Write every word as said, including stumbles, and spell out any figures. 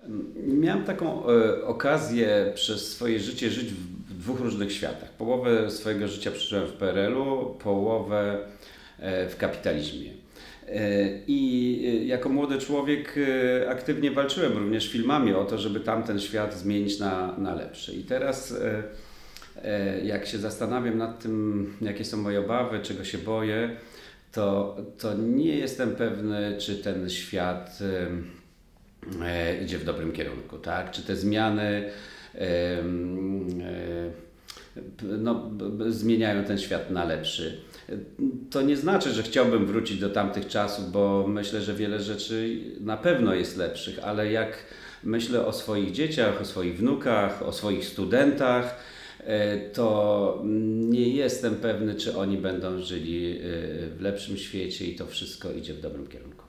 Miałem taką e, okazję przez swoje życie żyć w dwóch różnych światach. Połowę swojego życia przeżyłem w P R L u, połowę e, w kapitalizmie. E, I e, jako młody człowiek e, aktywnie walczyłem również filmami o to, żeby tamten świat zmienić na, na lepszy. I teraz e, e, jak się zastanawiam nad tym, jakie są moje obawy, czego się boję, to, to nie jestem pewny, czy ten świat e, idzie w dobrym kierunku, tak? Czy te zmiany e, e, no, b, b, zmieniają ten świat na lepszy. To nie znaczy, że chciałbym wrócić do tamtych czasów, bo myślę, że wiele rzeczy na pewno jest lepszych, ale jak myślę o swoich dzieciach, o swoich wnukach, o swoich studentach, to nie jestem pewny, czy oni będą żyli w lepszym świecie i to wszystko idzie w dobrym kierunku.